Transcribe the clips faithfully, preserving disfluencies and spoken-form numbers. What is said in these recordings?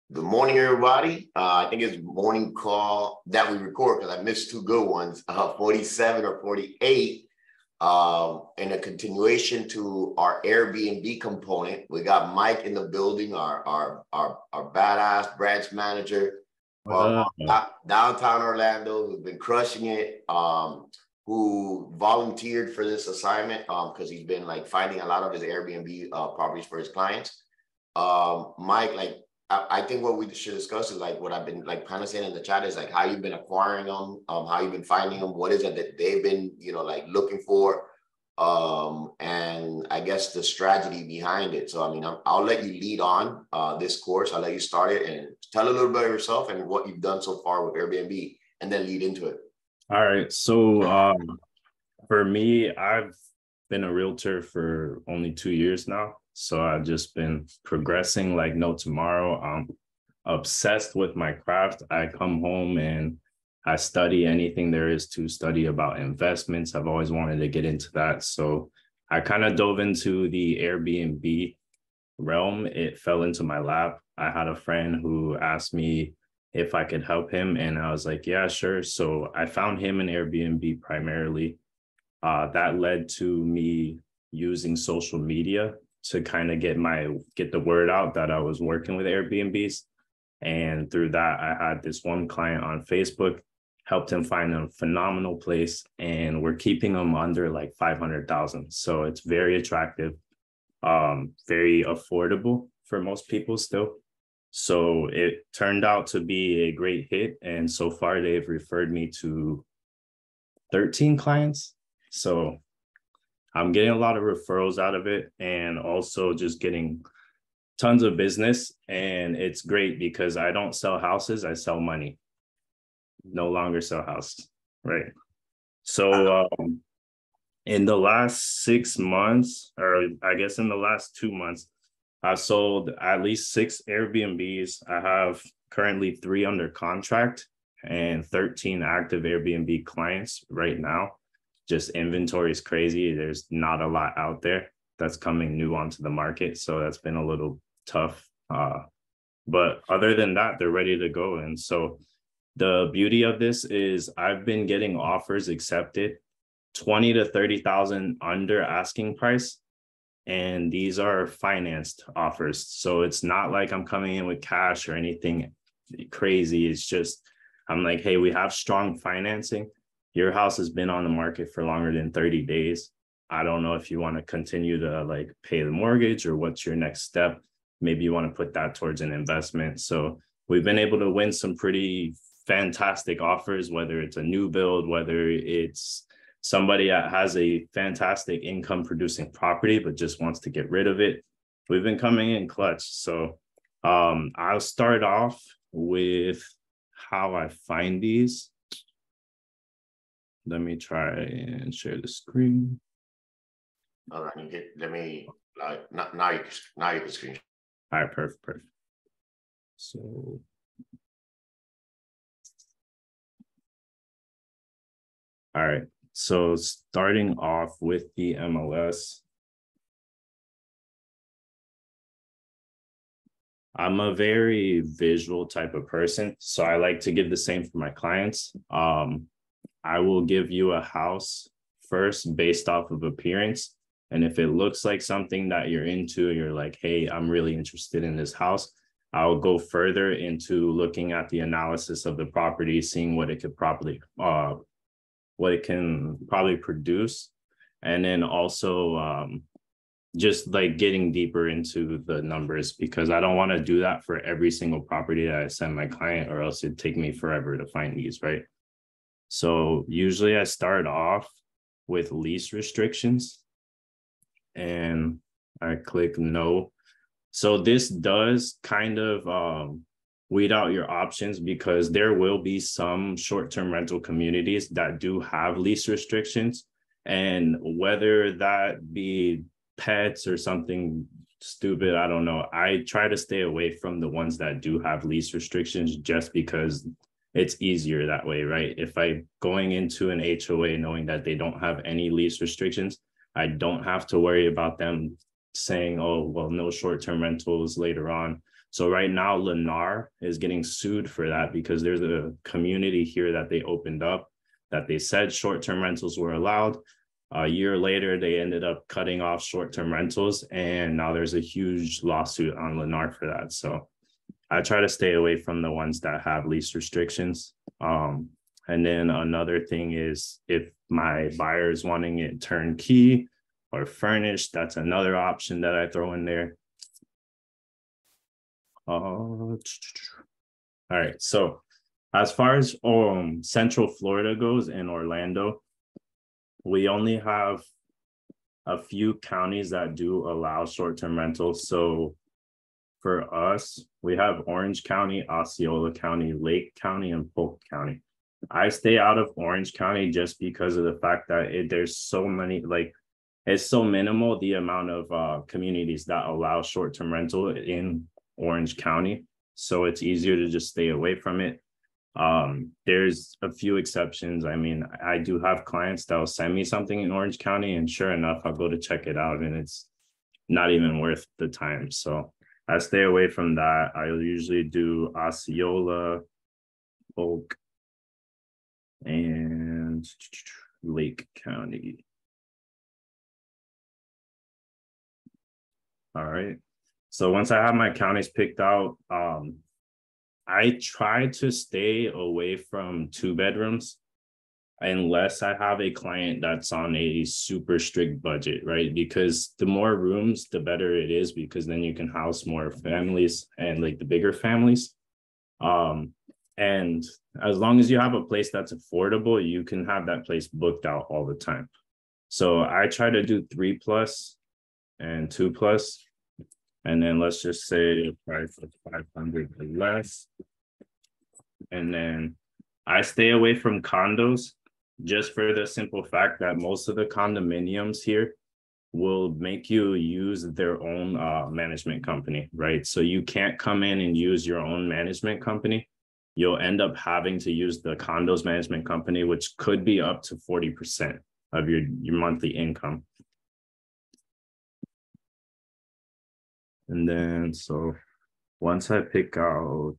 Good morning, everybody. Uh, I think it's morning call that we record because I missed two good ones, uh, forty-seven or forty-eight. Um, in a continuation to our Airbnb component, we got Mike in the building, our our our, our badass branch manager from uh, downtown Orlando, who's been crushing it. Um, who volunteered for this assignment um, because he's been like finding a lot of his Airbnb uh, properties for his clients. Um, Mike, like. I think what we should discuss is like what I've been like kind of saying in the chat is like how you've been acquiring them, um, how you've been finding them, what is it that they've been, you know, like looking for, um, and I guess the strategy behind it. So, I mean, I'll, I'll let you lead on uh, this course. I'll let you start it and tell a little bit of yourself and what you've done so far with Airbnb, and then lead into it. All right. So um, for me, I've been a realtor for only two years now. So I've just been progressing like no tomorrow. I'm obsessed with my craft. I come home and I study anything there is to study about investments. I've always wanted to get into that. So I kind of dove into the Airbnb realm. It fell into my lap. I had a friend who asked me if I could help him. And I was like, yeah, sure. So I found him in Airbnb primarily. Uh, that led to me using social media to kind of get my get the word out that I was working with Airbnbs. And through that, I had this one client on Facebook, helped him find a phenomenal place, and we're keeping them under like five hundred thousand. So it's very attractive, um, very affordable for most people still. So it turned out to be a great hit. And so far, they've referred me to thirteen clients. So I'm getting a lot of referrals out of it and also just getting tons of business. And it's great because I don't sell houses, I sell money. No longer sell houses, right? So um, in the last six months, or I guess in the last two months, I've sold at least six Airbnbs. I have currently three under contract and thirteen active Airbnb clients right now. Just inventory is crazy. There's not a lot out there that's coming new onto the market. So that's been a little tough. Uh, but other than that, they're ready to go. And so the beauty of this is I've been getting offers accepted twenty to thirty thousand under asking price. And these are financed offers. So it's not like I'm coming in with cash or anything crazy. It's just, I'm like, hey, we have strong financing. Your house has been on the market for longer than thirty days. I don't know if you want to continue to like pay the mortgage or what's your next step. Maybe you want to put that towards an investment. So we've been able to win some pretty fantastic offers, whether it's a new build, whether it's somebody that has a fantastic income producing property, but just wants to get rid of it. We've been coming in clutch. So um, I'll start off with how I find these. Let me try and share the screen. All right, you get, let me, like, now, now you can, now you can screen. All right, perfect, perfect. So, all right. So starting off with the M L S, I'm a very visual type of person. So I like to give the same for my clients. Um, I will give you a house first based off of appearance. And if it looks like something that you're into, you're like, hey, I'm really interested in this house, I'll go further into looking at the analysis of the property, seeing what it could probably, uh, what it can probably produce. And then also um, just like getting deeper into the numbers, because I don't want to do that for every single property that I send my client, or else it'd take me forever to find these, right? So usually I start off with lease restrictions and I click no. So this does kind of um, weed out your options, because there will be some short-term rental communities that do have lease restrictions. And whether that be pets or something stupid, I don't know. I try to stay away from the ones that do have lease restrictions just because it's easier that way, right? If I going into an H O A knowing that they don't have any lease restrictions, I don't have to worry about them saying, oh, well, no short-term rentals later on. So right now, Lennar is getting sued for that because there's a community here that they opened up that they said short-term rentals were allowed. A year later, they ended up cutting off short-term rentals, and now there's a huge lawsuit on Lennar for that. So I try to stay away from the ones that have lease restrictions. Um, and then another thing is if my buyer is wanting it turnkey or furnished, that's another option that I throw in there. Uh, all right, so as far as um, Central Florida goes in Orlando, we only have a few counties that do allow short-term rentals. So for us, we have Orange County, Osceola County, Lake County, and Polk County. I stay out of Orange County just because of the fact that it, there's so many, like, it's so minimal, the amount of uh, communities that allow short-term rental in Orange County. So it's easier to just stay away from it. Um, there's a few exceptions. I mean, I do have clients that will send me something in Orange County, and sure enough, I'll go to check it out, and it's not even worth the time. So I stay away from that. I usually do Osceola, Polk, and Lake County. All right. So once I have my counties picked out, um, I try to stay away from two bedrooms unless I have a client that's on a super strict budget, right? Because the more rooms, the better it is, because then you can house more families and like the bigger families. Um, and as long as you have a place that's affordable, you can have that place booked out all the time. So I try to do three plus and two plus. And then let's just say a price of five hundred or less. And then I stay away from condos just for the simple fact that most of the condominiums here will make you use their own uh, management company, right? So you can't come in and use your own management company. You'll end up having to use the condos management company, which could be up to forty percent of your, your monthly income. And then, so once I pick out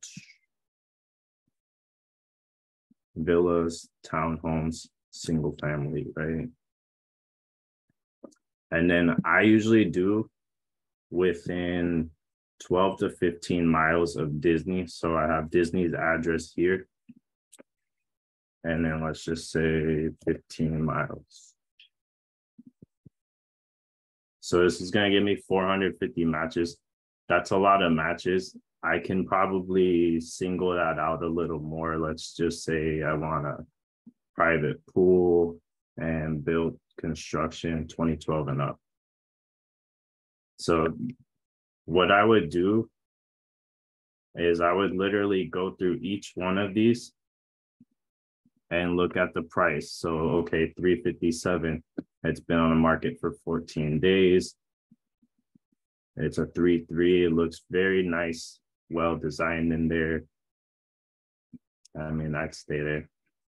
villas, townhomes, single family, right? And then I usually do within twelve to fifteen miles of Disney. So I have Disney's address here. And then let's just say fifteen miles. So this is going to give me four hundred fifty matches. That's a lot of matches. I can probably single that out a little more. Let's just say I want a private pool and built construction twenty twelve and up. So what I would do is I would literally go through each one of these and look at the price. So, okay, three fifty-seven, it's been on the market for fourteen days. It's a three three, it looks very nice, well designed in there. I mean, I'd stay there.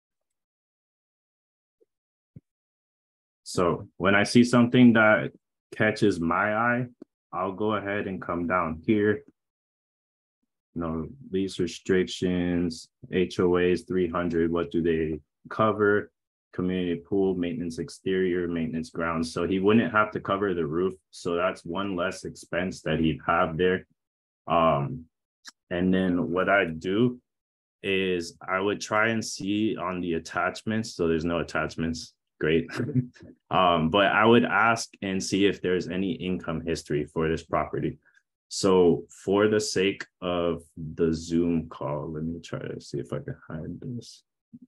So when I see something that catches my eye, I'll go ahead and come down here. No lease restrictions, H O As three hundred, what do they cover? Community pool, maintenance exterior, maintenance grounds. So he wouldn't have to cover the roof. So that's one less expense that he'd have there. Um, and then what I'd do is I would try and see on the attachments. So there's no attachments. Great. um, but I would ask and see if there's any income history for this property. So for the sake of the Zoom call, let me try to see if I can hide this.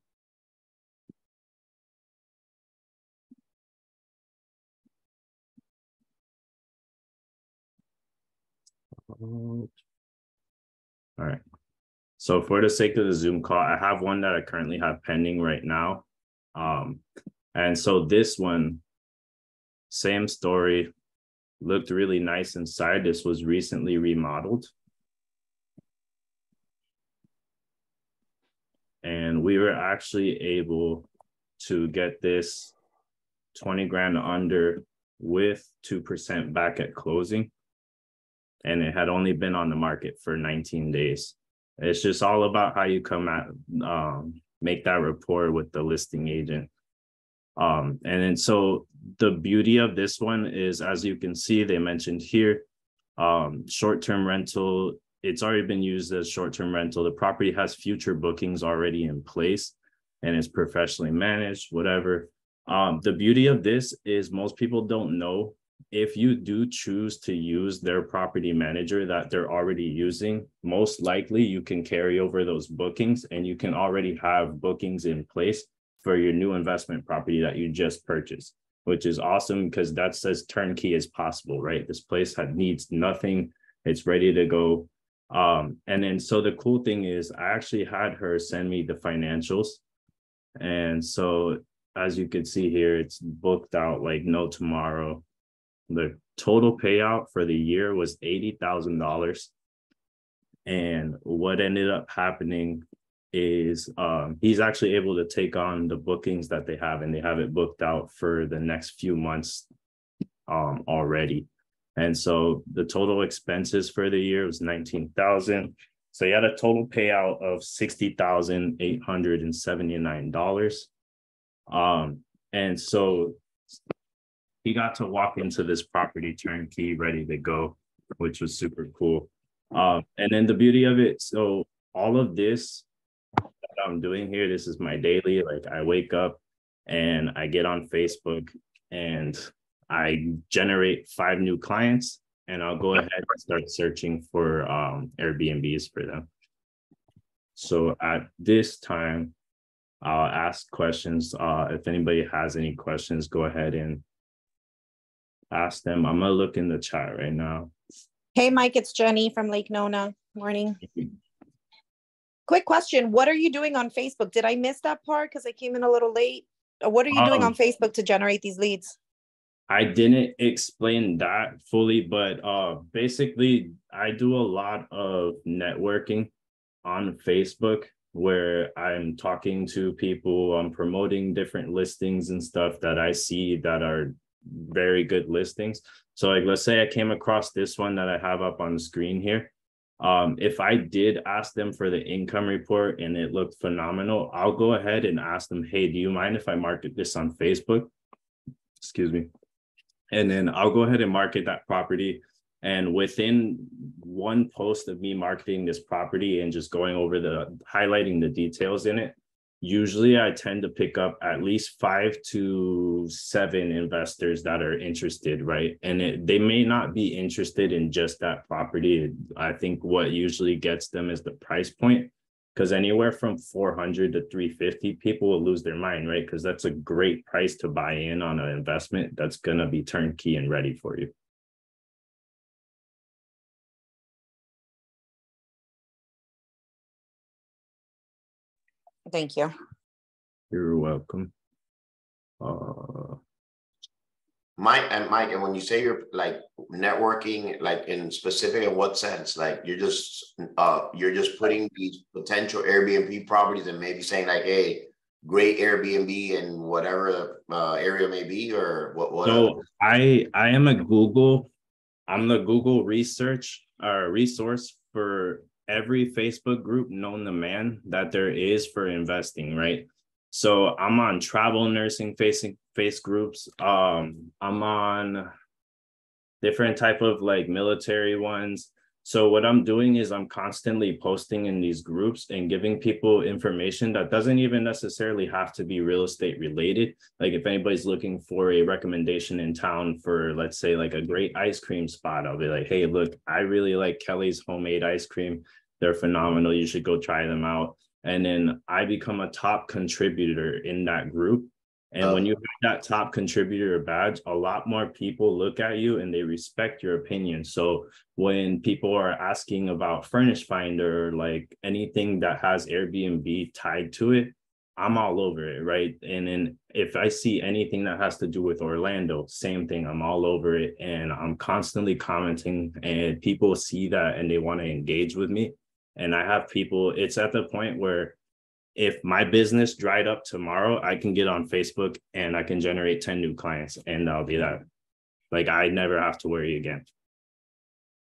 All right. So for the sake of the Zoom call, I have one that I currently have pending right now. Um, and so this one, same story, looked really nice inside. This was recently remodeled. And we were actually able to get this twenty grand under with two percent back at closing. and it had only been on the market for nineteen days. It's just all about how you come at, um, make that rapport with the listing agent. Um, and then so the beauty of this one is, as you can see, they mentioned here, um, short-term rental, it's already been used as short-term rental. The property has future bookings already in place and it's professionally managed, whatever. Um, the beauty of this is most people don't know, if you do choose to use their property manager that they're already using, most likely you can carry over those bookings and you can already have bookings in place for your new investment property that you just purchased, which is awesome because that's as turnkey as possible, right? This place had, needs nothing. It's ready to go. Um, and then so the cool thing is I actually had her send me the financials. And so as you can see here, it's booked out like no tomorrow. The total payout for the year was eighty thousand dollars. And what ended up happening is um, he's actually able to take on the bookings that they have, and they have it booked out for the next few months um, already. And so the total expenses for the year was nineteen thousand dollars. So he had a total payout of sixty thousand eight hundred seventy-nine dollars. Um, and so he got to walk into this property turnkey, ready to go, which was super cool. Um, and then the beauty of it, so all of this that I'm doing here, this is my daily, like I wake up and I get on Facebook and I generate five new clients, and I'll go ahead and start searching for um, Airbnbs for them. So at this time, I'll ask questions. Uh, if anybody has any questions, go ahead and ask them. I'm gonna look in the chat right now. Hey, Mike, it's Jenny from Lake Nona. Morning. Quick question. What are you doing on Facebook? Did I miss that part because I came in a little late? Or what are you um, doing on Facebook to generate these leads? I didn't explain that fully, but uh, basically I do a lot of networking on Facebook where I'm talking to people, I'm promoting different listings and stuff that I see that are very good listings. So like, let's say I came across this one that I have up on the screen here. Um, if I did ask them for the income report and it looked phenomenal, I'll go ahead and ask them, hey, do you mind if I market this on Facebook? Excuse me. And then I'll go ahead and market that property. And within one post of me marketing this property and just going over the, highlighting the details in it, usually I tend to pick up at least five to seven investors that are interested, right? And it, they may not be interested in just that property. I think what usually gets them is the price point, because anywhere from four hundred to three fifty, people will lose their mind, right? Because that's a great price to buy in on an investment that's going to be turnkey and ready for you. Thank you. You're welcome. Uh, Mike and Mike, and when you say you're like networking, like in specific, in what sense? Like you're just uh you're just putting these potential Airbnb properties and maybe saying like, hey, great Airbnb in whatever uh, area may be, or what? What? So I I am a Google. I'm the Google research uh, resource for every Facebook group known to man that there is for investing, right? So I'm on travel nursing facing face groups. Um, I'm on different type of like military ones. So what I'm doing is I'm constantly posting in these groups and giving people information that doesn't even necessarily have to be real estate related. Like if anybody's looking for a recommendation in town for, let's say, like a great ice cream spot, I'll be like, hey, look, I really like Kelly's homemade ice cream. They're phenomenal. You should go try them out. And then I become a top contributor in that group. And when you have that top contributor badge, a lot more people look at you and they respect your opinion. So when people are asking about Furnish Finder, like anything that has Airbnb tied to it, I'm all over it, right? And then if I see anything that has to do with Orlando, same thing, I'm all over it. And I'm constantly commenting, and people see that and they want to engage with me. And I have people, it's at the point where if my business dried up tomorrow, I can get on Facebook and I can generate ten new clients, and I'll be that. Like, I never have to worry again.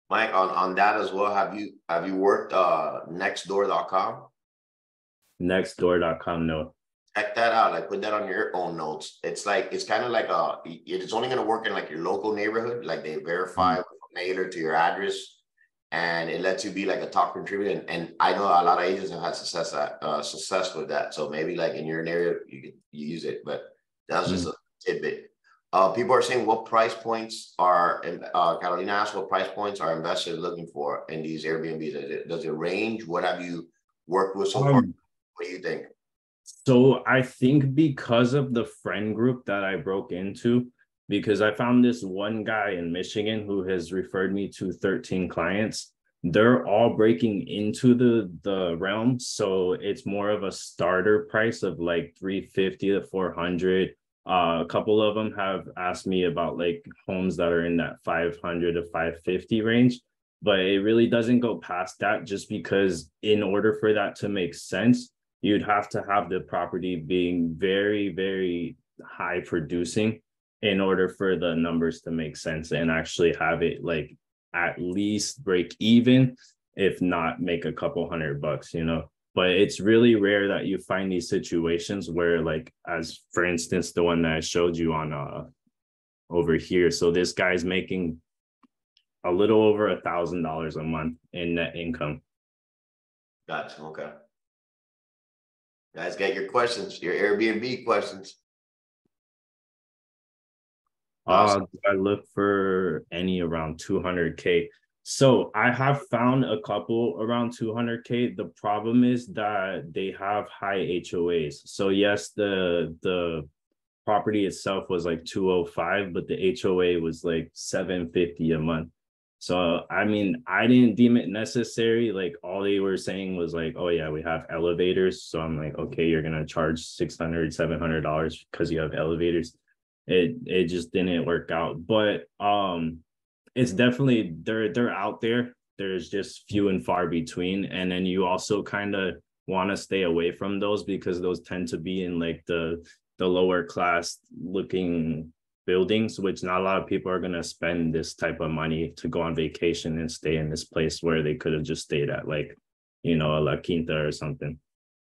Mike, on, on that as well, have you have you worked uh nextdoor dot com? nextdoor dot com, no. Check that out. Like put that on your own notes. It's like it's kind of like a it's only gonna work in like your local neighborhood. Like they verify mm-hmm. with a mailer to your address, and it lets you be like a top contributor. And, and I know a lot of agents have had success at uh, success with that. So maybe like in your area you could use it. But that's just mm-hmm. a tidbit. Uh, people are saying what price points are, uh, Carolina asked what price points are investors looking for in these Airbnbs? Does it, does it range? What have you worked with so um, far? What do you think? So I think because of the friend group that I broke into, because I found this one guy in Michigan who has referred me to thirteen clients, they're all breaking into the, the realm. So it's more of a starter price of like three fifty to four hundred. Uh, a couple of them have asked me about like homes that are in that five hundred to five fifty range, but it really doesn't go past that just because in order for that to make sense, you'd have to have the property being very, very high producing in order for the numbers to make sense and actually have it like at least break even, if not make a couple hundred bucks, you know. But it's really rare that you find these situations where, like, as for instance, the one that I showed you on uh over here. So this guy's making a little over a thousand dollars a month in net income. Gotcha. Okay. Guys, get your questions, your Airbnb questions. Uh, I look for any around two hundred K. So I have found a couple around two hundred K. The problem is that they have high H O As. So yes, the the property itself was like two oh five, but the H O A was like seven fifty a month. So, I mean, I didn't deem it necessary. Like all they were saying was like, oh yeah, we have elevators. So I'm like, okay, you're going to charge six hundred, seven hundred dollars because you have elevators. It, it just didn't work out, but, um, it's definitely, they're, they're out there. There's just few and far between. And then you also kind of want to stay away from those because those tend to be in like the, the lower class looking buildings, which not a lot of people are going to spend this type of money to go on vacation and stay in this place where they could have just stayed at like, you know, a La Quinta or something.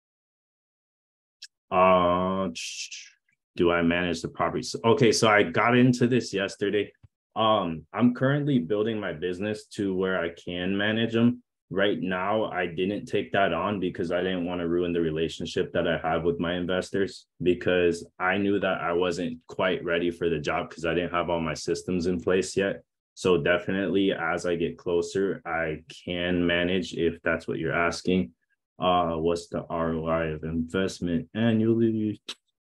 Uh, do I manage the property? Okay, so I got into this yesterday. Um, I'm currently building my business to where I can manage them. Right now, I didn't take that on because I didn't want to ruin the relationship that I have with my investors, because I knew that I wasn't quite ready for the job because I didn't have all my systems in place yet. So definitely as I get closer, I can manage if that's what you're asking. Uh, what's the R O I of investment annually?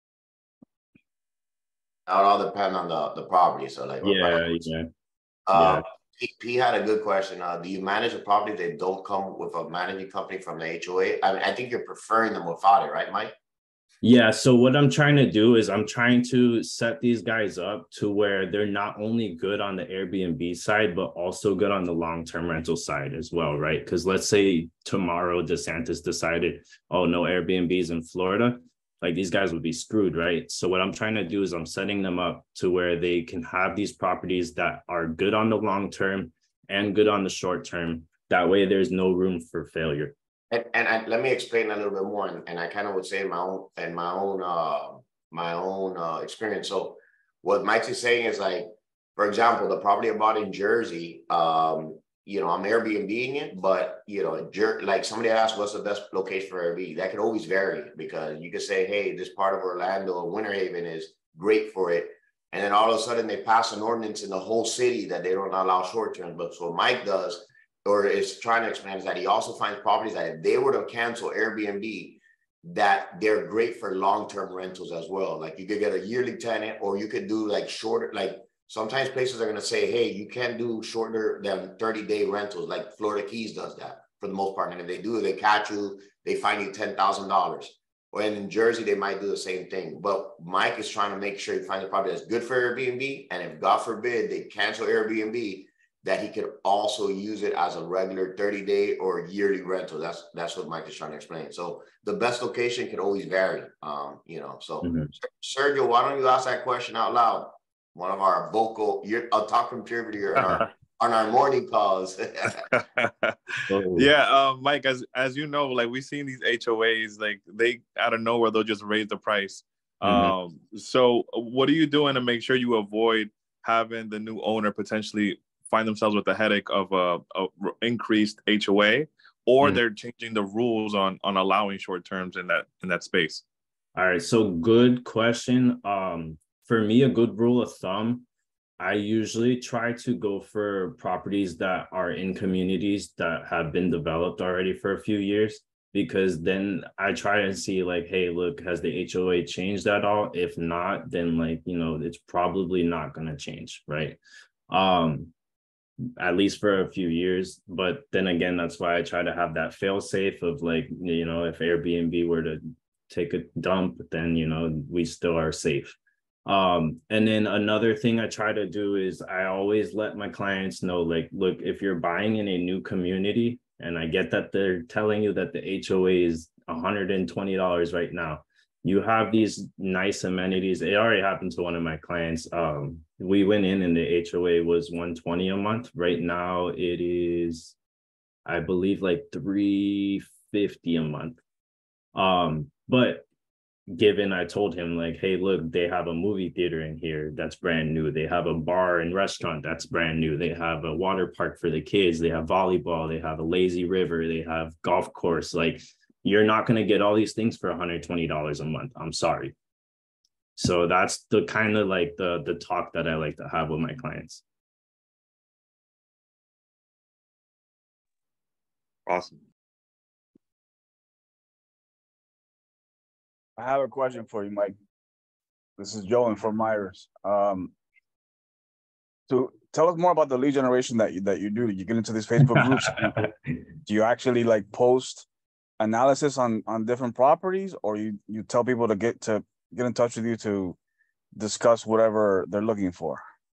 That would all depend on the, the property. So like, yeah, yeah. Uh, yeah. P, P had a good question. Uh, do you manage a property that don't come with a managing company from the H O A? I mean, I think you're preferring them without it, right, Mike? Yeah. So what I'm trying to do is I'm trying to set these guys up to where they're not only good on the Airbnb side, but also good on the long-term rental side as well, right? Because let's say tomorrow DeSantis decided, oh, no Airbnbs in Florida. Like these guys would be screwed, right? So what I'm trying to do is I'm setting them up to where they can have these properties that are good on the long term and good on the short term. That way there's no room for failure. And, and I, let me explain a little bit more. And, and I kind of would say in my own and my own uh, my own uh, experience. So what Mike is saying is like, for example, the property I bought in Jersey, um, you know, I'm Airbnb-ing it, but, you know, like somebody asked, what's the best location for Airbnb? That could always vary because you could say, hey, this part of Orlando or Winter Haven is great for it. And then all of a sudden they pass an ordinance in the whole city that they don't allow short term. But so what Mike does, or is trying to explain, is that he also finds properties that if they were to cancel Airbnb, that they're great for long-term rentals as well. Like you could get a yearly tenant, or you could do like shorter, like sometimes places are going to say, hey, you can't do shorter than thirty day rentals. Like Florida Keys does that for the most part. And if they do, they catch you, they fine you ten thousand dollars. Or in Jersey, they might do the same thing. But Mike is trying to make sure he finds a property that's good for Airbnb. And if God forbid they cancel Airbnb, that he could also use it as a regular thirty day or yearly rental. That's that's what Mike is trying to explain. So the best location can always vary, um, you know. So mm-hmm. Sergio, why don't you ask that question out loud? One of our vocal, you're a top contributor in our on our morning calls. Oh. Yeah, uh, Mike, as as you know, like we've seen these H O As, like they out of nowhere they'll just raise the price. Mhm. Um, so what are you doing to make sure you avoid having the new owner potentially find themselves with the headache of a, a increased H O A, or Mhm. they're changing the rules on on allowing short terms in that in that space? All right, so good question. Um, for me, a good rule of thumb, I usually try to go for properties that are in communities that have been developed already for a few years, because then I try and see like, hey, look, has the H O A changed at all? If not, then like, you know, it's probably not going to change, right? Um, at least for a few years. But then again, that's why I try to have that fail safe of like, you know, if Airbnb were to take a dump, then, you know, we still are safe. Um, and then another thing I try to do is I always let my clients know, like, look, if you're buying in a new community, and I get that they're telling you that the H O A is one hundred twenty dollars right now, you have these nice amenities. It already happened to one of my clients. Um, we went in and the H O A was one hundred twenty a month. Right now it is, I believe, like three hundred fifty a month. Um, but given I told him like, hey, look, they have a movie theater in here that's brand new. They have a bar and restaurant that's brand new. They have a water park for the kids. They have volleyball. They have a lazy river. They have golf course. Like, you're not going to get all these things for one hundred twenty dollars a month. I'm sorry. So that's the kind of like the the talk that I like to have with my clients. Awesome. I have a question for you, Mike. This is Joe in Fort Myers. Um, so tell us more about the lead generation that you that you do. You get into these Facebook groups. Do you actually like post analysis on on different properties, or you you tell people to get to get in touch with you to discuss whatever they're looking for?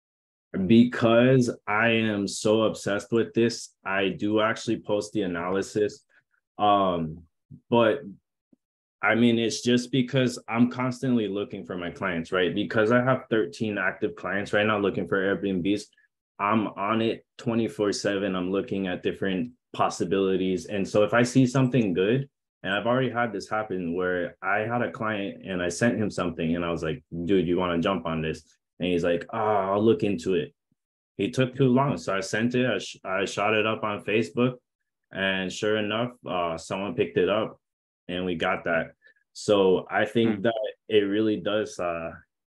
Because I am so obsessed with this, I do actually post the analysis. Um, but I mean, it's just because I'm constantly looking for my clients, right? Because I have thirteen active clients right now looking for Airbnbs. I'm on it twenty-four seven. I'm looking at different possibilities. And so if I see something good, and I've already had this happen where I had a client and I sent him something and I was like, dude, you want to jump on this? And he's like, oh, I'll look into it. He took too long. So I sent it, I, sh- I shot it up on Facebook, and sure enough, uh, someone picked it up and we got that. So I think Hmm. that it really does, uh,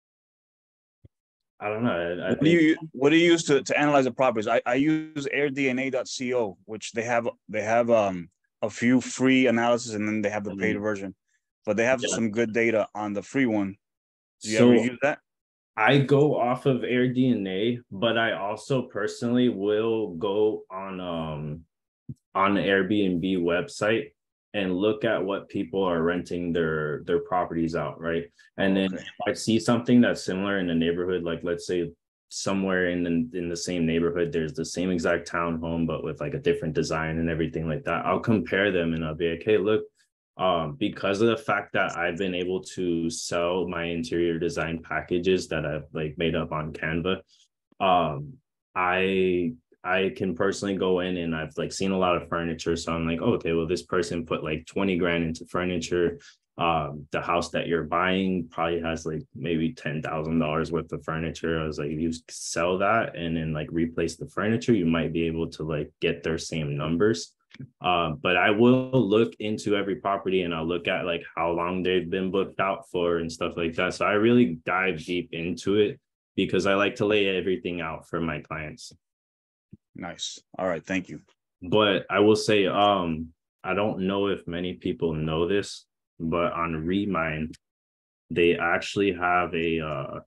I don't know. I, I What think, do you what do you use to, to analyze the properties? I, I use air D N A dot co, which they have they have um a few free analysis and then they have the paid um, version, but they have yeah. some good data on the free one. Do you So ever use that? I go off of Air D N A, but I also personally will go on um on the Airbnb website and look at what people are renting their their properties out, right? And then Okay. if I see something that's similar in the neighborhood, like let's say somewhere in the in the same neighborhood, there's the same exact townhome, but with like a different design and everything like that, I'll compare them and I'll be like, hey, look, um, because of the fact that I've been able to sell my interior design packages that I've like made up on Canva, um, I I can personally go in and I've like seen a lot of furniture. So I'm like, oh, okay, well, this person put like twenty grand into furniture. Um, the house that you're buying probably has like maybe ten thousand dollars worth of furniture. I was like, if you sell that and then like replace the furniture, you might be able to like get their same numbers. Uh, but I will look into every property and I'll look at like how long they've been booked out for and stuff like that. So I really dive deep into it because I like to lay everything out for my clients. Nice. All right. Thank you. But I will say, um, I don't know if many people know this, but on Remind, they actually have a uh,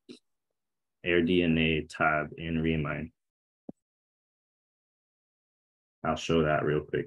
Air D N A tab in Remind. I'll show that real quick.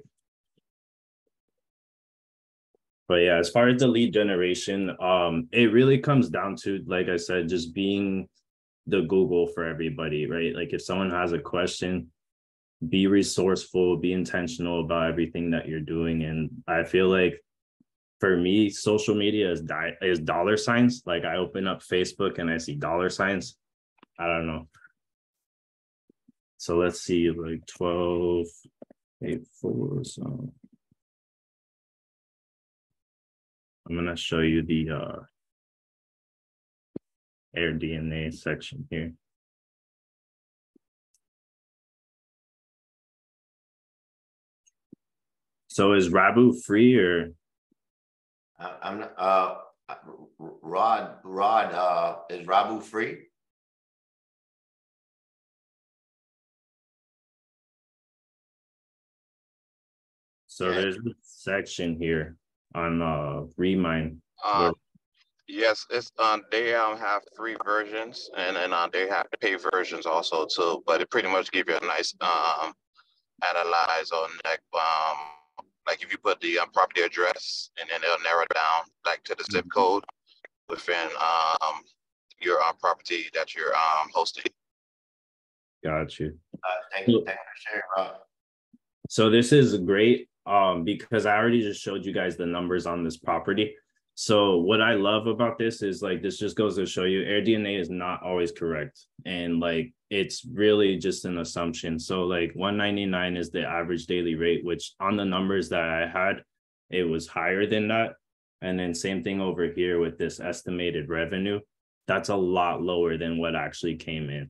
But yeah, as far as the lead generation, um, it really comes down to, like I said, just being the Google for everybody, right? Like if someone has a question, be resourceful, be intentional about everything that you're doing. And I feel like for me, social media is di- is dollar signs. Like I open up Facebook and I see dollar signs. I don't know. So let's see, like twelve, eight, four. So I'm gonna show you the uh, Air D N A section here. So is Rabu free or? I, I'm not, uh, Rod, Rod, uh, is Rabu free? So Yeah. there's a section here on uh Remind. Um, where- yes, it's um they um have free versions and then uh, they have pay versions also too, but it pretty much give you a nice um analyze on like um like if you put the um, property address and then they'll narrow it down like to the zip Mhm. code within um your um, property that you're um hosting. Got you. Uh, thank you, thank you for sharing, Rod. So this is great um, because I already just showed you guys the numbers on this property. So what I love about this is like, this just goes to show you Air D N A is not always correct. And like, it's really just an assumption. So like one ninety-nine is the average daily rate, which on the numbers that I had, it was higher than that. And then same thing over here with this estimated revenue. That's a lot lower than what actually came in.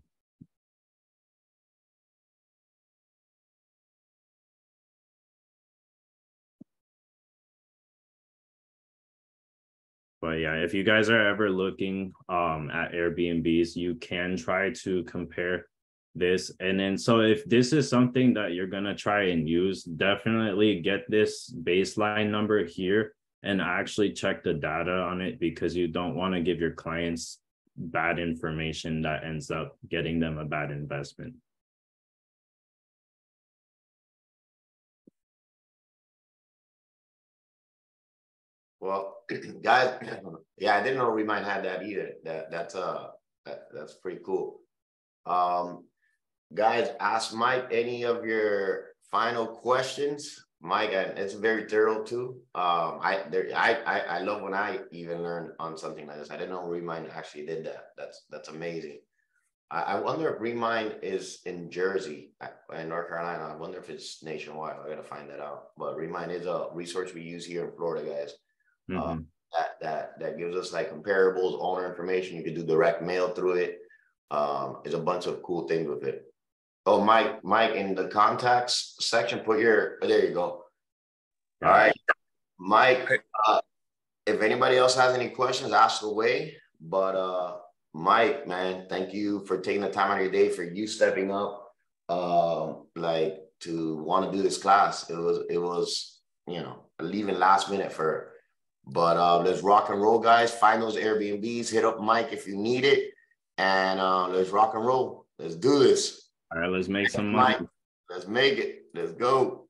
But yeah, if you guys are ever looking um, at Airbnbs, you can try to compare this. And then, so if this is something that you're going to try and use, definitely get this baseline number here and actually check the data on it, because you don't want to give your clients bad information that ends up getting them a bad investment. Well, guys, yeah, I didn't know Remind had that either. That that's uh that, that's pretty cool. Um, guys, ask Mike any of your final questions. Mike, and it's very thorough too. Um, I there I, I I love when I even learn on something like this. I didn't know Remind actually did that. That's that's amazing. I, I wonder if Remind is in Jersey and North Carolina. I wonder if it's nationwide. I gotta find that out. But Remind is a resource we use here in Florida, guys. Mm-hmm. Uh, that that that gives us like comparables, owner information. You can do direct mail through it. Um, there's a bunch of cool things with it. Oh, Mike, Mike, in the contacts section, put your. Oh, there you go. All right, Mike. Uh, if anybody else has any questions, ask away. But uh, Mike, man, thank you for taking the time out of your day, for you stepping up, um, like to want to do this class. It was it was you know leaving last minute for. But uh, let's rock and roll, guys. Find those Airbnbs. Hit up Mike if you need it. And uh, let's rock and roll. Let's do this. All right, let's make some money. Mike, let's make it. Let's go.